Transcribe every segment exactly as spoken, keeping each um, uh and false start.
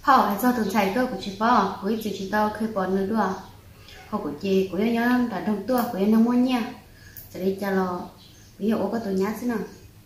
họ hay do tuần chạy cơ của chị bỏ của chị chị tao khi bỏ nữa đùa họ của chị của em nhớ đã đồng tua của em nó mua nha sẽ đi cho lo ví dụ có tôi nhát thế nào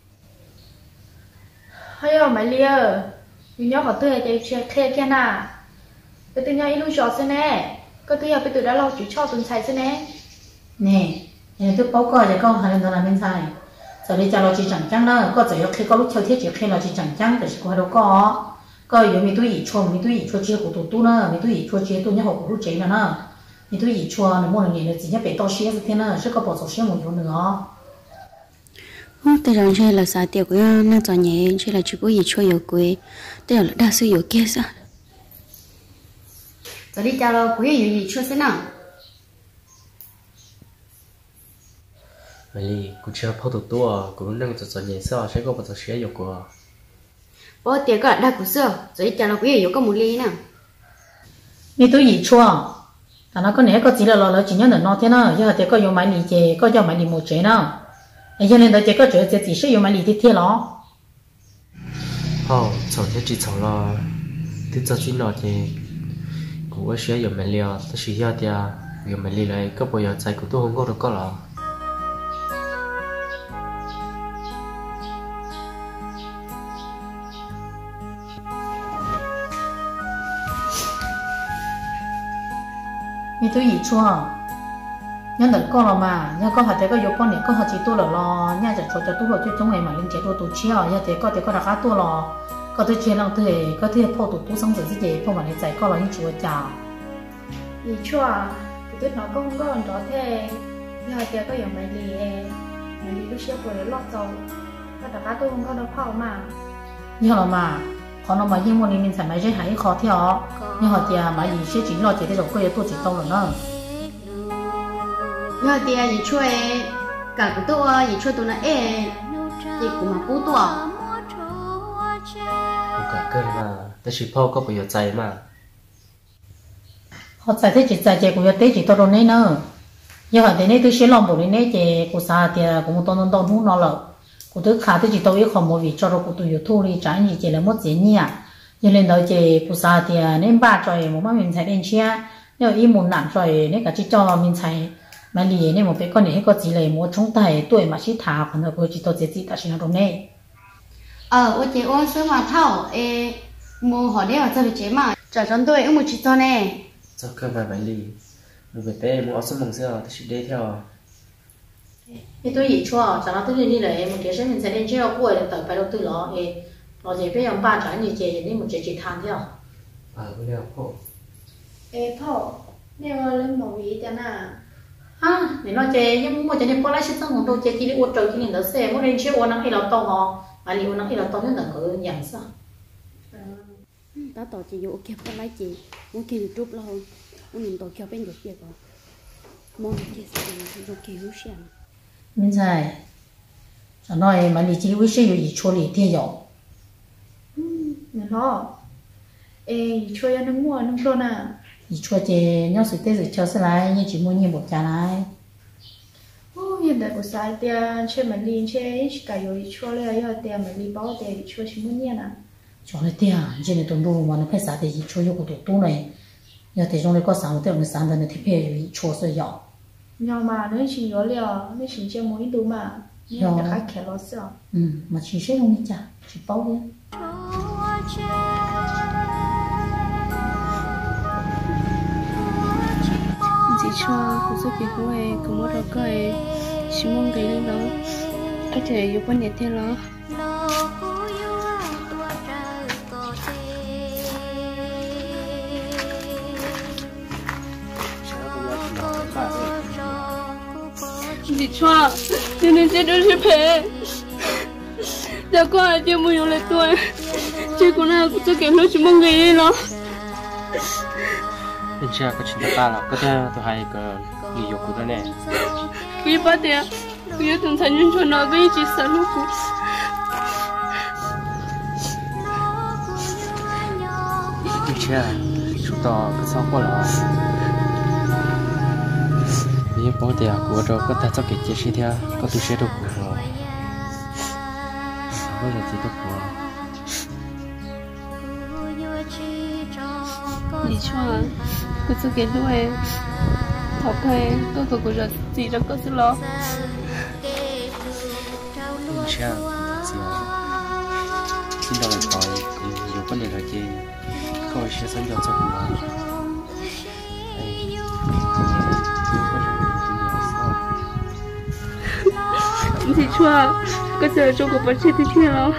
hay ở mày lia vì nhớ họ tôi chạy chạy khe kia nà cái tôi nhớ ít lúc chọn thế nè cái tôi bây tôi đã lo chỉ cho tuần chạy thế nè nè nè tôi báo coi để con hai lần làm bên sai giờ đi cho lo chỉ chẳng chắn đó có thể khi có lúc theo thiết chỉ khi lo chỉ chẳng chắn để có đâu có có giờ mình tôi ý chua mình tôi ý chua chia của tụi tôi nữa mình tôi ý chua chia tôi nhớ học của lúc chế nữa nữa mình tôi ý chua nó mua là nghề là chỉ nhớ bị to xía thế nữa sẽ có bỏ sổ xía một chỗ nữa tôi rằng chơi là sao tiểu của nó cho nhẹ chơi là chỉ có gì chua nhiều quý tôi là đa số nhiều kia sao giờ đi cho lo quý nhiều gì chua thế nào vậy cũng chưa phô tụt tua cũng đang cho cho nhẹ sao sẽ có bỏ sổ xía nhiều của bố tiền có đa của xưa rồi đi cho lo quý nhiều có một ly nào mình tôi ý chua ta nó có nè có chỉ là lo lo chỉ nhớ nó thế nào giờ thì có dùng máy lì chế có dùng máy lì một chế nào cho nên đó chỉ có chỗ chỉ sử dụng máy lì thì thế đó họ chọn cái chỉ chọn là thì cho chuyên nó thì cũng có sử dụng máy lì ta sử dụng thì dùng máy lì này có bao giờ chạy của tôi không có được có là mình tôi ý chua nhân đợt con là mà nhân con hạt thế có yêu con này con hạt chỉ tu là lo nhân chỉ cho cho tu là cho chúng mày mà lên chế tu tu chia nhân thế có thế có đặc tu là có thể chia lòng thế có thể phô tu tu sống tự gì phô mà để giải con là những chùa chào ý chua tôi nói con không có còn đó thế giờ thì có dùng máy lì máy lì lúc xưa của nó lót dầu có đặc tôi không có đâu phao mà như là mà còn nó mà nhưng mà mình phải máy dây hay khó theo nhưng họ thì mà gì sẽ chỉ lo chỉ để rồi có tôi chỉ tông rồi nó giờ thì gì chua cả của tôi gì chua tôi nói ê gì của mà cú tôi cũng cả cơn mà ta chỉ phô có bao giờ chạy mà họ chạy thế chỉ chạy chạy của tế chỉ tôi đâu nấy nữa giờ họ thế này tôi sẽ làm bộ này nấy chạy của sao thì cũng một tôn tôn hú nó lợ của tôi khá tôi chỉ tôi ít không một vị cho rồi của tôi thu đi trái gì chỉ là một gì nhỉ cho nên đó chạy của sao thì nên ba trời một mấy mình chạy lên chia nếu ý muốn làm rồi nên cả chỉ cho mình chạy mà lì nên một cái con này có chỉ là một trong tay tuổi mà chỉ thả phần rồi chỉ tôi chỉ chỉ ta chỉ nó trong này ờ ôi chị ôi số mà thảo ê mua hỏi đấy ở cho chế mà trả cho tôi ông một chị cho nè cho cơ mà phải lì một cái té một áo sơ mỏng xưa ta chỉ đi theo thì tôi nghĩ cho cho nó tôi đi lại một cái sẽ mình sẽ lên chơi ở cuối tới phải đầu tư nó thì nó chỉ phải làm ba trái như chế nên một chế chỉ than theo à bây giờ phô ê phao nếu lên một vị thế nào ha để nó chế nhưng mà chế nên có lẽ sẽ không đâu chế chỉ để uống trời chỉ nên nó sẽ muốn lên chơi uống nó hay là to họ mà liệu nó hay là to nhất là ở nhà sao tao tổ chị dụ kẹp cái lấy chị muốn kêu chút lo muốn nhìn tổ kẹp bên được kia còn mong kia sẽ được kêu xem mình sai cho nói mà đi chỉ với sẽ gì cho lý thế rồi nè nó ê chua nó mua nó cho nè thì cho chế nhau sự tết rồi cho sẽ lại như chỉ muốn nhiều một trả lại ô hiện tại của sai tiền chơi mình đi chơi cả rồi chua lấy rồi tiền mình đi bao tiền chua chỉ muốn nhiều nè cho nó tiền cho nên tôi mua mà nó phải xả thì chỉ cho yêu của tôi này giờ thì trong này có sản phẩm nó sản phẩm nó thì phải cho sẽ giàu nhau mà nó chỉ có liều nó chỉ chơi mỗi đồ mà nhưng mà khác khẻ lo sợ ừ mà chỉ sẽ không đi trả chỉ bao đi chị cho cô giúp việc của em có một đôi cái chỉ mong cái lên đó có thể giúp bạn nhẹ thêm đó chị cho cho nên chị đưa chị về giờ có ai chưa muốn lấy tôi chị cũng nào cũng chưa kịp nói chỉ mong cái lên đó bên kia có chuyện ta là có thể tôi hay cái nghề dục của tôi nè quý ba tiền quý từng thành nhân cho nó với chị sợ lúc cũng bên kia chúng ta cứ sao qua là vì bố tiền của tôi có thể cho cái chia sẻ theo có tôi sẽ được của rồi bây giờ chỉ được của 你说我这给对好配都都个人自己个是咯 mình sẽ gì xin đâu lại coi nhiều vấn đề là gì coi sẽ sống cho cho nó 你说个这中国不是的天了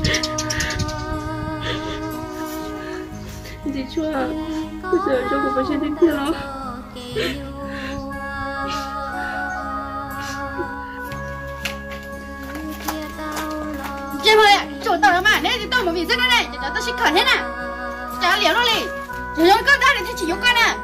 你说个这中国不是的天了 Chị ơi, chỗ tao là mà, nên thì tao một vị dân này, cho tao xin khẩn thế nè. Chả liều nó lì, rồi nó con ra để thấy chỉ có con nè.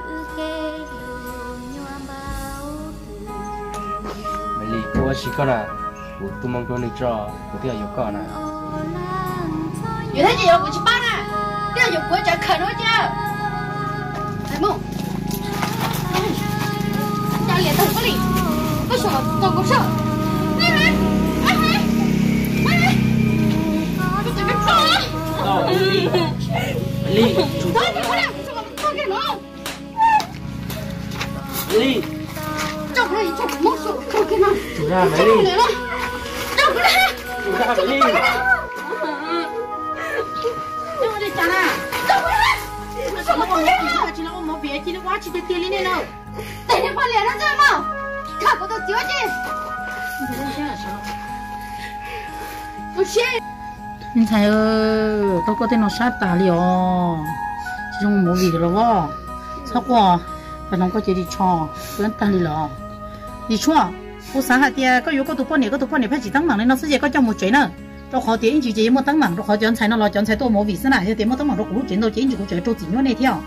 mày lì cô chỉ con à, tôi mong con đi cho, tôi tiếc nhiều con à. Vậy thấy gì đâu, của chị ba nè, tiếc nhiều của chả khẩn nữa chưa? Thấy không? Chả liều tao có lì, có sợ, tao có sợ. Đi đi, anh đi. Ly, Ly, chọc này chọc mốc sụp không cái nào chủ ra mấy Ly, chọc này chủ ra mấy Ly, chọc này chả nè chọc này nó sao mà không biết nào chỉ là một việc chỉ là quá chỉ để tiền lên nào để nó qua liền nó chơi mà cả có tôi chữa chứ tôi xin mình thấy ơ tôi có thể nó sát tà liò chỉ trong một việc rồi vợ sao qua và nó có chỉ đi cho vẫn tà liò đi cho cô sáng hạt tia có yếu có tụ bọn này có tụ bọn này phải chỉ tăng mảng nên nó sẽ chỉ có trong một chuyện nữa cho họ tiền chỉ chỉ một tăng mảng rồi họ chọn sai nó lo chọn sai tôi một vị sinh này thì tiền một tăng mảng rồi cũng chuyển đâu chỉ chỉ cũng chuyển cho chỉ nó này theo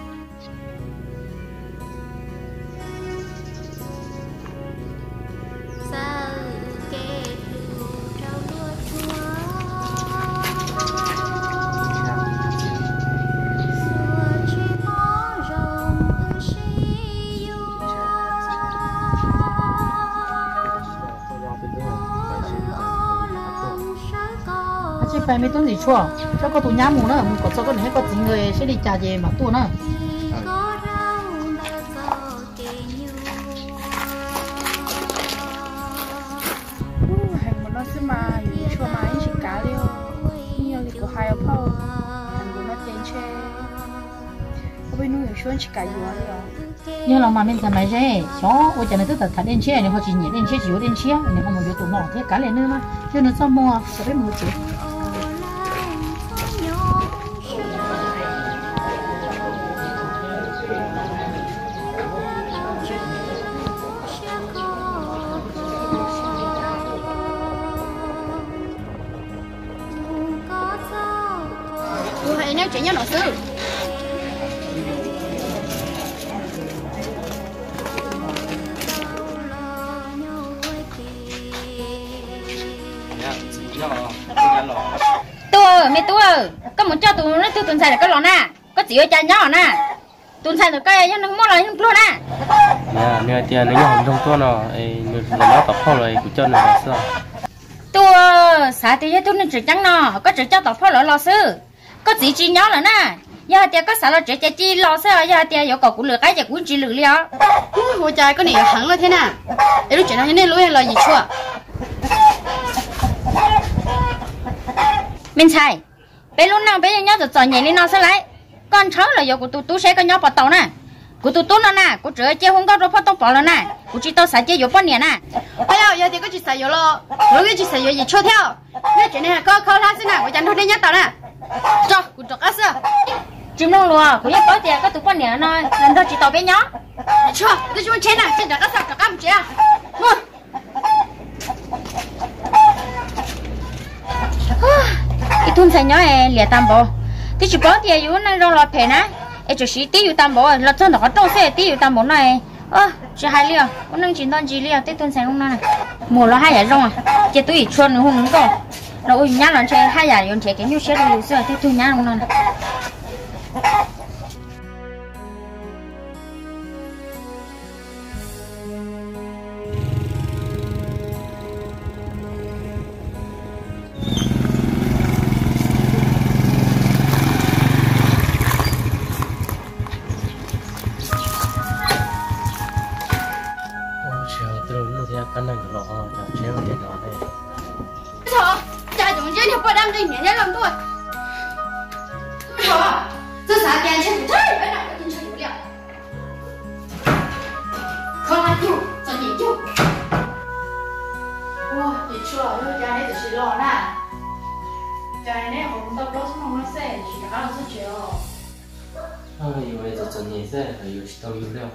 phải mấy tuần gì chua, cho có tụi nhá mù nữa, mình có cho cái này có chính người sẽ đi trả về mà tu nữa. Hàng một nó sẽ mà chua mà anh chỉ cá liêu, nhiều thì có hai ống phao, hàng của nó tiền che, có bên nuôi chua chỉ cá yếu rồi. Nhưng là mà mình làm này chứ, chó, ôi trời này tức là thằng đen che này họ chỉ nhẹ đen che chỉ có đen che, này không một việc tụi nó thế cá liền nữa mà, cho nên sao mua, sẽ biết mua chứ. Nếu chuyện nhau nó sư tua mẹ tua có muốn cho tụi nó tụi tuần sai là có lò nè có chỉ ở cha nhỏ nè tuần sai rồi cái nó không lo không luôn nè nè nè tiền nó nhỏ trong tuần nó nó tập phao rồi cũng cho nó là sao tua xã thì tụi nó chỉ trắng nó có chỉ cho tập phao lại lo sư có chỉ chỉ nhỏ là nè giờ tiền có xã là chỉ chỉ lo sư giờ tiền có cậu cũng lừa cái giờ cũng chỉ lừa liao hồi trời có này hẳn là thế nào em nói chuyện nó nên lối là gì chua mình sai bé lúc nào bé nhớ rồi chọn nhảy lên nó sẽ lấy con cháu là giờ của tụi tụi sẽ có nhau bỏ tàu nè của tụi tụi nó nè của trời chơi không có rồi phát tàu bỏ rồi nè của chị tao sẽ chơi vô bao nhiêu nè bây giờ giờ thì có chị xài vô lo lúc cái chị xài vô gì chua theo nói chuyện này có khâu lá xin nào của chẳng thôi đi nhắc tao nè cho của cho cá sơ chim non lùa của nhà có tiền có tụi bao nhiêu nó lần đó chị tao bé nhỏ cho tôi chúng chén nè xin cho cá sơ cho cá một chén mua cái thun xài nhỏ này liệt tam bộ thì chỉ có tiền yếu này rồi lọt phèn á em chỉ xí tí yếu tam bộ lọt chân nó có trâu xe tí yếu tam bộ này ơ chỉ hai liều con nâng chỉ toàn chỉ liều tết thun xài không này mùa nó hai giải rong à chỉ túi chuồn không đúng không nó ui nhá lần chơi hai giải yon chơi cái nhiêu xe rồi xưa tết thun nhá không này tiền nhẹ nhàng làm thôi hả这啥tiền钱不太白拿我进去不了không ăn chịu cho nhỉ chịu ôi chị chưa rồi cha này chỉ lo nè cha này không tập lo xong nó sẽ chỉ cả nó sẽ chịu 아 이거 저 전에 이제 이거 시도 유료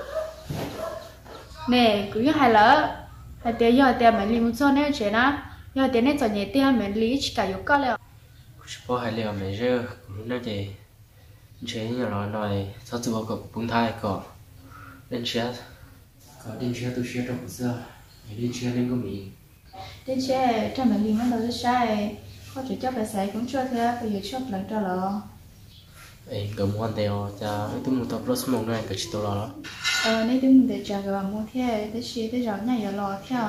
nè cứ như hai lỡ hai tiền giờ tiền mình liền một số này chuyện á giờ tiền này cho nhẹ tiền mình lý chỉ cả yếu có了 싶어 하려 매저 그런데 chế nhỏ nói nói sao từ bao cậu bung thai cậu đến chia có đến chia tôi chia trong cuộc xưa đến chia lên có mình đến chia trong mình liền nó đâu sai có chuyện cho bà sai cũng chưa thế bây giờ chốt lại cho lỡ ấy cậu muốn theo cha tôi muốn tập rất mong này cái chuyện đó ờ nếu tôi muốn để trả cái mua thế để chia để rõ nhảy rồi lo theo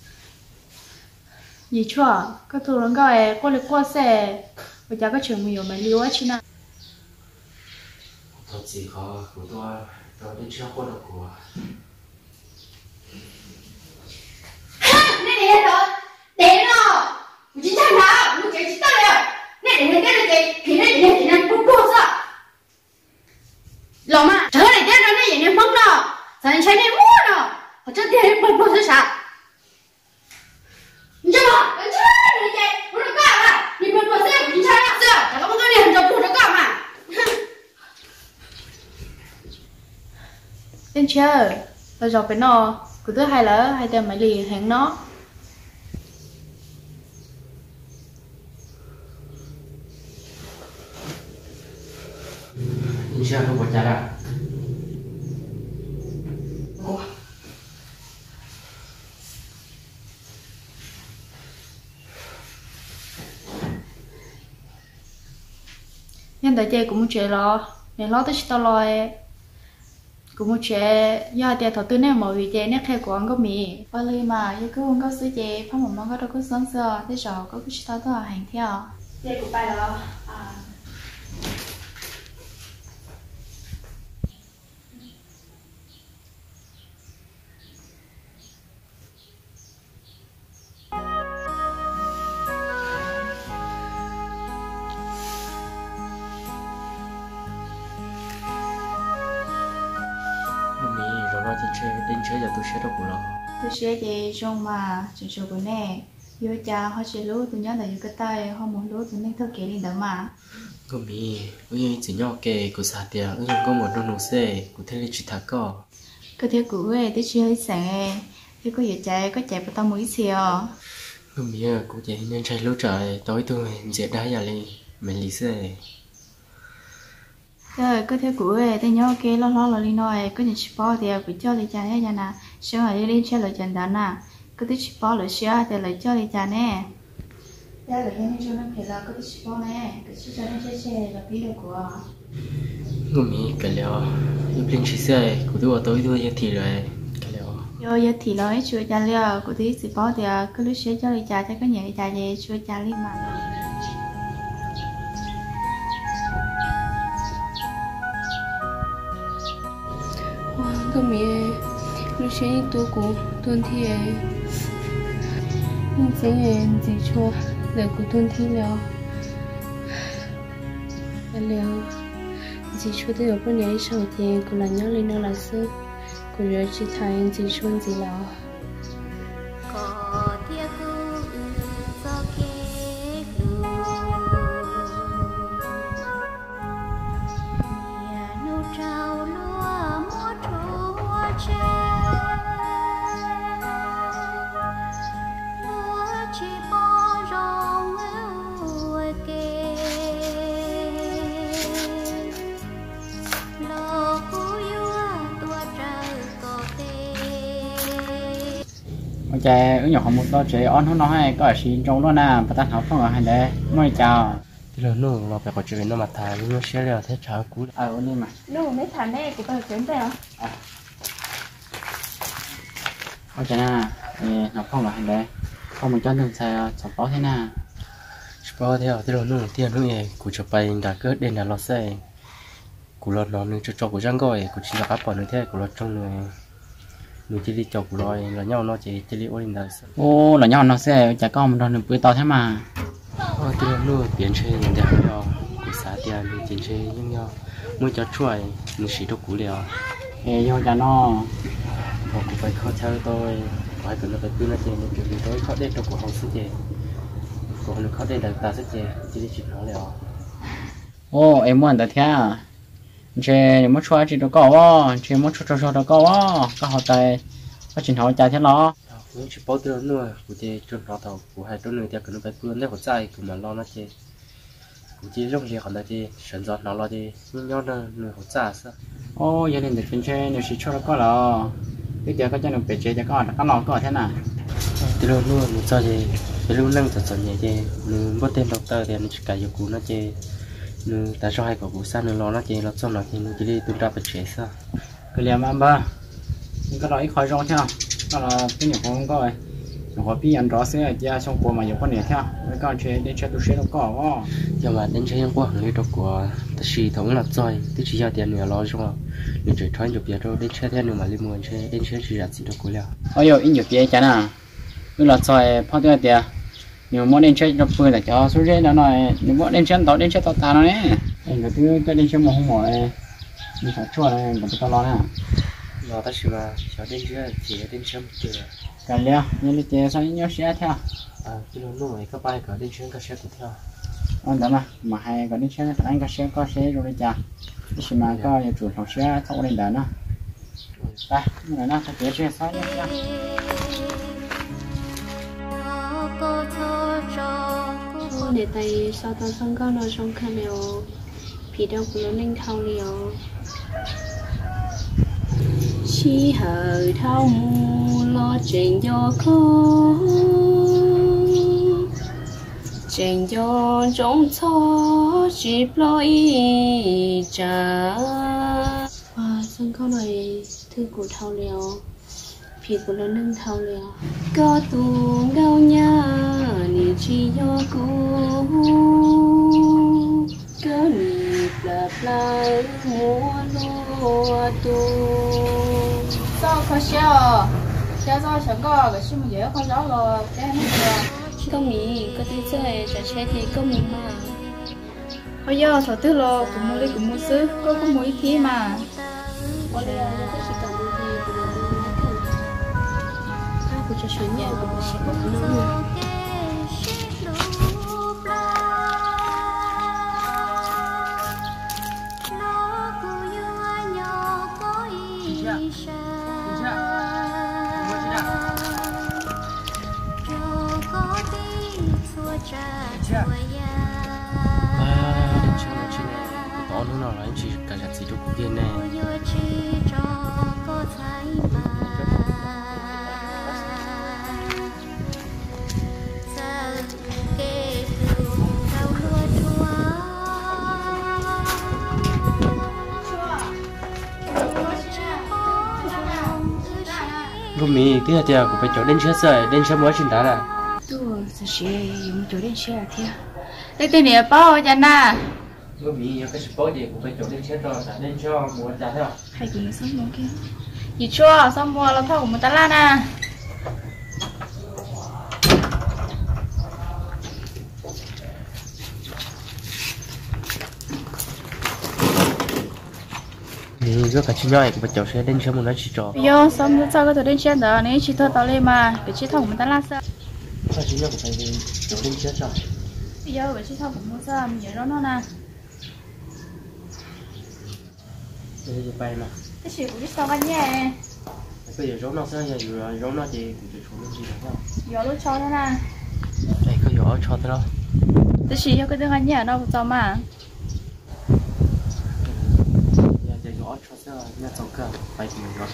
gì chua có thu lắm cái có lịch qua xe bây giờ có chuyện nhiều mà liêu á chứ nào tôi chỉ có của tôi tôi đến chia qua được của nè nè rồi để nó mình chỉ thằng nào mình chỉ chỉ tao rồi nè để nè cái cái thì nè để nè nè bút bút sao lòng mà trời này cái nó nè nè mông nó sao nè chơi nè mua nó họ chơi tiền bút bút sao你知道吗？你这人家我说干嘛？你不说谁？你看啥子？这个我跟你很着不着干嘛？Đến chưa? Rồi rồi phải nó, cứ thứ hai lỡ hai tên mày liền hẹn nó. đến chia không có trả lại Nhưng tại chơi cũng muốn chơi lo, nên lo tới tao lo cũng muốn chơi, do tiền thầu tư này mà vì chơi nét theo của anh có mì, bao ly mà, yêu cứ anh có sữa chơi, phong một món có đâu có sướng sơ, thế rồi có cái tao tôi hành theo, chơi của bài đó, à. đến chơi đến chơi giờ tôi sẽ đâu cũng lo tôi sẽ chơi trong mà chơi chơi của nè yêu cha họ chơi lúa tôi nhớ là yêu cái tay họ muốn lúa tôi nên thâu kế đi đó mà có mi ui chỉ nhỏ kề của xã tiệt ui có một đôi nụ xe của thế là chỉ thắc co cái thế của ấy tôi chơi sáng thì có giờ chạy có chạy vào tao mũi xìa có mi à cũng vậy nên chạy lúa trời tối tôi dễ đá giờ đi mình lý xe rồi có thể của ấy tôi nhớ cái lo lo là đi nói có những chip bao thì bị cho đi cha này cha nè sáng ngày đi chơi lại chân đó nè có thể chip bao lại xia thì lại cho đi cha nè ra lại những chỗ nó phải là có thể chip bao nè cái chip cho nó chơi chơi là biết được của có mi cái liệu giúp linh chỉ xe của tôi tối tôi thì rồi cái liệu rồi giờ thì nói chưa cha liệu có thể chip bao thì cứ lúc xia cho đi cha cho có nhảy cha về chưa cha đi mà cái mẹ lúc sáng tôi cũng tuân thi ấy nhưng sáng ngày gì cho để của tuân thi liệu liệu gì cho tôi ở bên này sau thì cũng là nhớ lên nó là sư cũng rồi chỉ thấy gì cho gì là chạy ứng dụng họ một đó chạy on nó hay có ở xin trong đó nè và ta học không ở hai đấy mới chào thì là nó lo phải có chuyện nó mà thà nhưng nó sẽ là thế chả cú à ôn đi mà nó mấy thằng này của tao chuyển đây à có chạy nè học không ở hai đấy không mình cho thằng xe chọn bó thế nè bao theo thì là nó tiền nó ấy của chụp bài đã cất đến là lo xe của lo nóนึงcho cho của răng gọi của chỉ là các bọn nó thế của lo trong người mình chỉ đi chọc rồi là nhau nó chỉ chỉ đi ôn lại ô là nhau nó sẽ chả có mình đâu được bưởi to thế mà ờ họ từ lúc biến chơi những đẹp nhau của xã tiền thì biến chơi những nhau mới cho chuối mình chỉ đâu cũ liền ê nhau cho nó họ cũng phải khó chơi tôi phải cần là phải cứ nói chuyện để chuẩn bị tôi khó đến trong cuộc họp sự gì cuộc nó khó đến đặt ta sự gì chỉ để chuyện nó liền ô em muốn đặt theo chơi muốn chơi chỉ đâu có võ chơi muốn chơi chơi đâu có võ có họ tay có chuyện họ chạy theo nó những chuyện bao tiêu nữa của chị trong đó tàu của hai đứa nữa thì cần phải cứ lấy một trái của mà lo nó chị của chị lúc gì còn là chị选择nó lo chị nhưng nhau nó người hỗ trợ sao ô gia đình được chuyên chơi nếu chỉ cho nó có là bây giờ có cho nó về chơi cho có có nó có thế nào từ lúc nữa mình cho chị từ lúc nâng thật sự nhẹ chị mình bắt tên doctor thì mình chỉ cả dụng cụ nó chị mình tại sao hai cậu cụ sao mình lo nó chị lo xong nó thì mình chỉ đi tuân ra về chơi sao cái liềm ăn ba nhưng có nói khỏi rong theo đó là cái nhiều không có rồi họ bị ăn rõ sẽ ra trong cuộc mà nhiều con nè theo mấy con chơi đến chơi tôi sẽ đâu có nhưng mà đến chơi qua hàng đó của ta chỉ thống là chơi tôi chỉ giao tiền nữa lo xong mình chơi thoáng chụp giờ đâu đến chơi theo nữa mà liên muốn chơi đến chơi chỉ là chỉ được của liệu ôi yo in nhiều tiền chả nào cứ là chơi phong tiêu tiền nhiều món đến chơi đập bơi là cho số dễ nó nói nếu muốn đến chơi tao đến chơi tao ta nó đấy anh cái thứ cái đến chơi một hôm mỏi mình phải chua này mình tao lo nè lo ta chỉ mà cho đến chơi chỉ đến chơi một triệu cái liao như là chơi sao nhau sẽ theo à cái lúc lúc này các bài có đến chơi các sẽ tiếp theo anh đó mà mà hay có đến chơi anh có sẽ có sẽ rồi đấy chả chỉ mà có nhiều chủ học sẽ thâu lên đó nó đây người nó sẽ chơi sao nhá để tay sau tao xong con nó trong khăn liều phí đâu của nó ninh thao liều chỉ hơi thao mù lo chuyện cho cô chuyện cho trong gió chỉ lo ý trả và xong con này thư của thao liều phí của nó ninh thao liều có tù ngao nha ni chỉ cho cô có ni bla bla mua lúa tu sao khó xeo xeo sao chẳng có cái gì mà dễ khó gió rồi cái này được có mì có tí chơi trò chơi thì có mì mà bây giờ thở tư lo cũng mua đi cũng mua sữa có có mua ít tí mà có lẽ là chỉ cần mua thì cũng mua không ai cũng cho chuyện nhà cũng chỉ có cái nữa chỉ cả là chỉ được tiền này lúc mình tiếc thì cũng phải chỗ đến chơi rồi đến chơi mới chuyện đó là tôi sẽ chơi một chỗ đến chơi thì đây tên này bao giờ na lúc mình có cái sport gì cũng phải chỗ đến chơi rồi đến cho muốn trả theo hay cũng sống muốn kia gì cho xong mua là thao của mình ta la nè thì rất cả chim nhoi cũng phải chỗ sẽ đến chơi một nó chỉ trò yo xong rồi sau cái chỗ đến chơi đó này chỉ thôi tao lên mà cái chỉ thao của mình ta la sao các chim nhoi cũng phải chỗ đến chơi rồi bây giờ cái chỉ thao của mình sao mình nhớ nó nó nè bây giờ bay mà cái gì cũng biết sao anh nhé bây giờ giống nó sao giờ giống nó thì cũng chỉ xuống gì đó gió lúc cho nó nè đây có gió cho thế đó cái gì cái thứ anh nhé nó cũng cho mà giờ gió cho thế nhà tàu cả bay thì mình rồi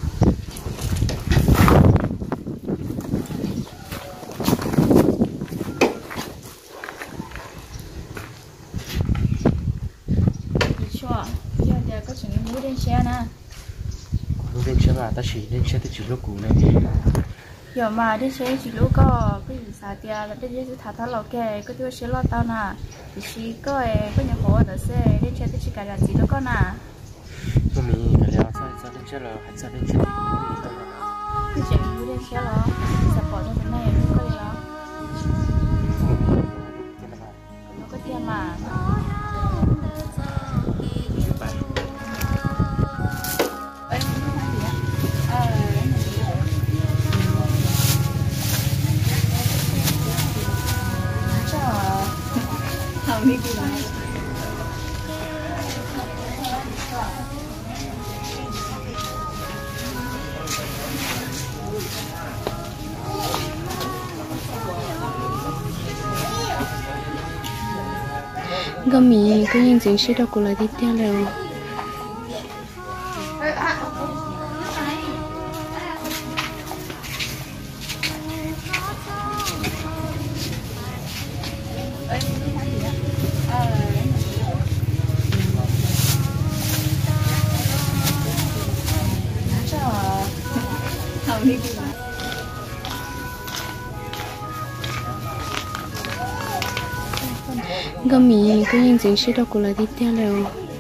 có chuyện muốn đến xe nè muốn đến xe mà ta chỉ đến xe tới chỉ lúc cũ này giờ mà đến xe chỉ lúc có cái gì xả tiền là đến xe thả thả lò kè có tiêu xe lo tao nè thì chỉ có có nhà phố ở xe đến xe tới chỉ cả là gì đó con nè có mình phải làm sao sao đến xe là hay sao đến xe cái chuyện muốn đến xe lo sắp bỏ cho cái này có gì đó có tiền mà cái mì cái những chuyện sẽ đâu có lại đi theo đâu cái mì cái những chuyện sẽ đâu có lại đi theo đâu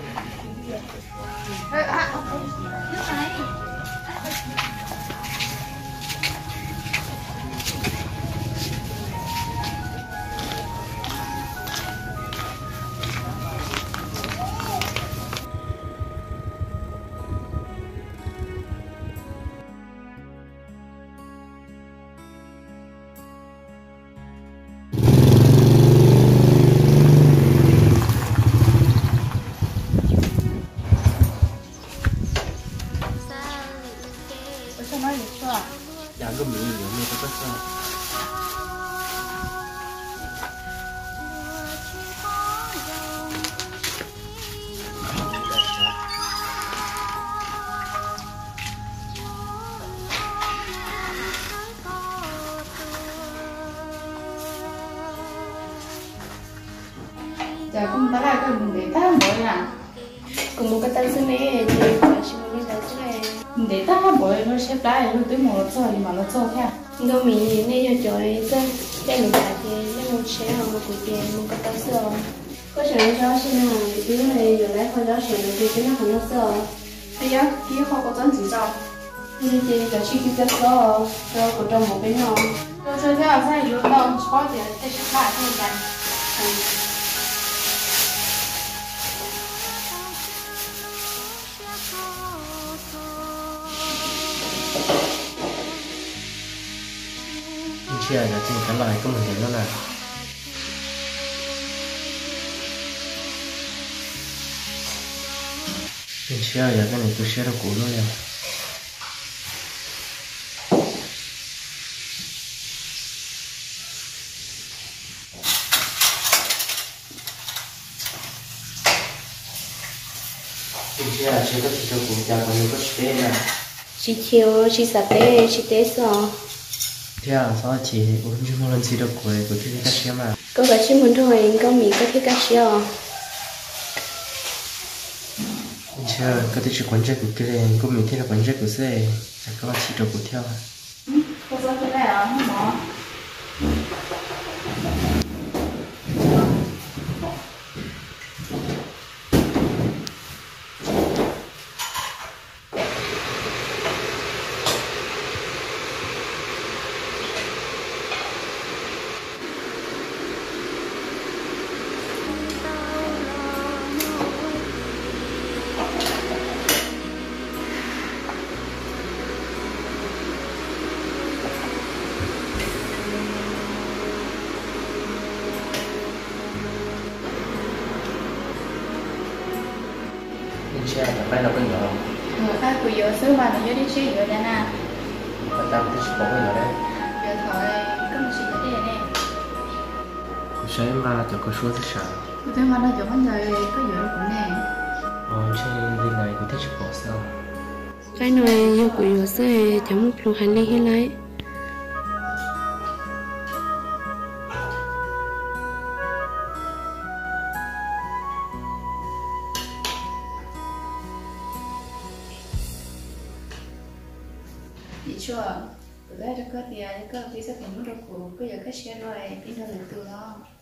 dạ cái mì nhiều như có sao giờ cũng bắt lại cái mình để ta mỗi nè cùng một cái tay xưa này thì phải xin một cái tay xưa này để ta mỗi nó xếp lại nó tới một rồi mà nó cho kha cái mì này cho trời cái cái mình phải thì cái một xe hoặc một cái tiền một cái tay xưa có chuyện cho xin là cái này giờ lấy khỏi đó chuyện thì cái nó không nó xưa bây giờ kia họ có dẫn gì sao nhưng thì cái chi phí rất cao cho của trong một cái nó tôi chơi theo sai yếu đâu có tiền để xếp lại thôi cả chia là trên cái loại có một điểm đó là mình chia là cái này tôi chia được cũ luôn nha mình chia là chia cái thịt cũ cha còn nhiều cái chế là chỉ chiều chỉ sạch tế chỉ tế sao thế à sao chị uống chung một lần xí được của của chị các chị mà có cái chim muốn thôi có mì có thích cá xíu chưa có thể chỉ quấn chơi của cái này có mình thấy là quấn chơi của xe chắc các bạn chỉ được của theo có sao cái này à không có xe là phải là bên nhỏ người ta cứ yếu sớm mà nó yếu đi chơi yếu đây nè và ta cũng chỉ bỏ bên nhỏ đấy yếu thôi cái mình chỉ cái này nè cuộc sống mà tôi có số thứ sao tôi mà nó giống như có yếu nó cũng nè ờ trên bên này có thể chỉ bỏ sao cái này yêu của yêu sẽ chẳng một lúc hành lý hết lại chị chưa từ đây cho cơ thì cái cơ thì sẽ phải mất được của cái giờ cái xe này đi đâu từ đó